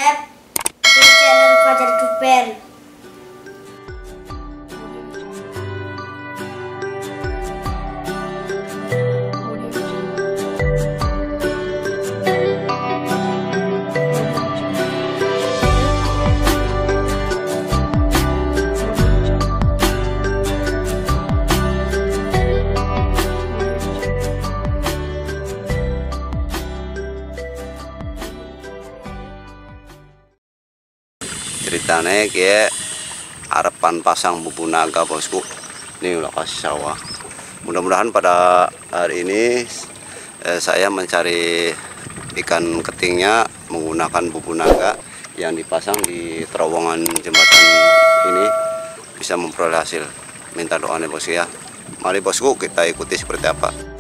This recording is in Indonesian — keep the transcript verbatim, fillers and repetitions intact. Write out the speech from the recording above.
subscribe di channel Fajar Duper. Ceritanya kayak harapan pasang bubu naga bosku. Ini lokasi sawah. Mudah-mudahan pada hari ini eh, saya mencari ikan ketingnya menggunakan bubu naga yang dipasang di terowongan jembatan ini bisa memperoleh hasil. Minta doanya bosku ya. Mari bosku kita ikuti seperti apa.